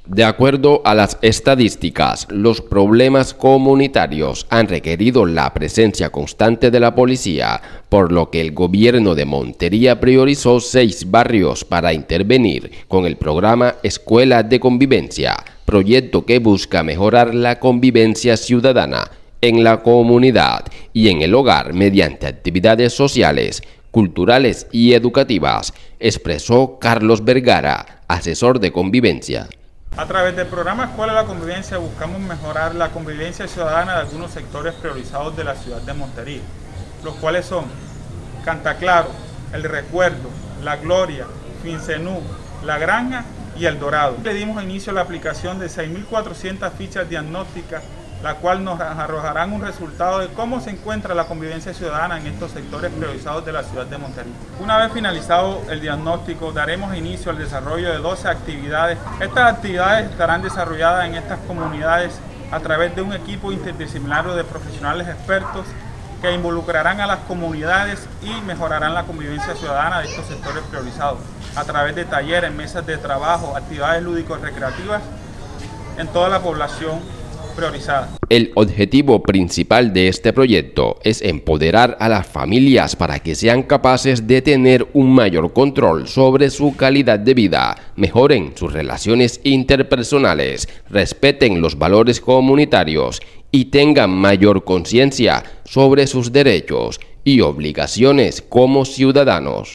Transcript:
De acuerdo a las estadísticas, los problemas comunitarios han requerido la presencia constante de la policía, por lo que el gobierno de Montería priorizó 6 barrios para intervenir con el programa Escuela de Convivencia, proyecto que busca mejorar la convivencia ciudadana en la comunidad y en el hogar mediante actividades sociales, culturales y educativas, expresó Carlos Vergara, asesor de convivencia. A través del programa Escuela de la Convivencia buscamos mejorar la convivencia ciudadana de algunos sectores priorizados de la ciudad de Montería, los cuales son Cantaclaro, El Recuerdo, La Gloria, Fincenú, La Granja y El Dorado. Le dimos inicio a la aplicación de 6.400 fichas diagnósticas, la cual nos arrojarán un resultado de cómo se encuentra la convivencia ciudadana en estos sectores priorizados de la ciudad de Montería. Una vez finalizado el diagnóstico, daremos inicio al desarrollo de 12 actividades. Estas actividades estarán desarrolladas en estas comunidades a través de un equipo interdisciplinario de profesionales expertos que involucrarán a las comunidades y mejorarán la convivencia ciudadana de estos sectores priorizados a través de talleres, mesas de trabajo, actividades lúdico-recreativas en toda la población priorizada. El objetivo principal de este proyecto es empoderar a las familias para que sean capaces de tener un mayor control sobre su calidad de vida, mejoren sus relaciones interpersonales, respeten los valores comunitarios y tengan mayor conciencia sobre sus derechos y obligaciones como ciudadanos.